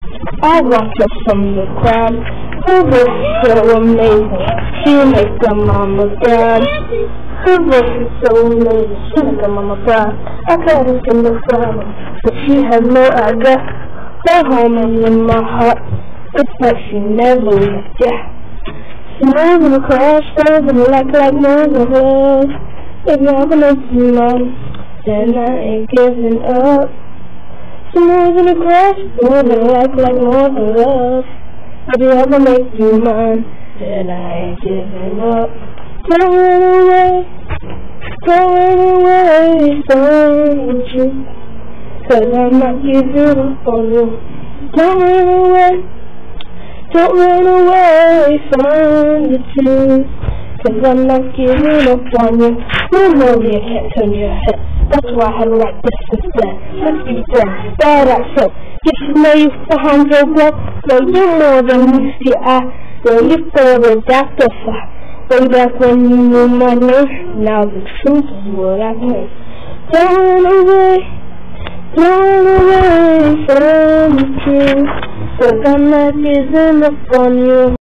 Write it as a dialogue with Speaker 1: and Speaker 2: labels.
Speaker 1: I watch her from the crowd. Her voice is so amazing. She makes her mama proud. Her voice is so amazing. She makes her mama proud. I try to sing the song, but she has no idea. Her home is in my heart. It's like she never left, yeah. She moving across, moving like moving love. If you're gonna do mine, then I ain't giving up. She moving across, moving like moving love. If you ever make you mine, then I ain't giving up. Going away from you, 'cause I'm not giving up on you. Don't run away from the truth, 'cause I'm not giving up on you. You know you can't turn your head, that's why I like this instead. Let's be friends, bad accent. Get to know you behind your back. No, you're more than meets the eye. No, you're further after fire. Way back when you knew my name, now the truth is what I know. Don't run away from the truth, 'cause I'm not giving up on you.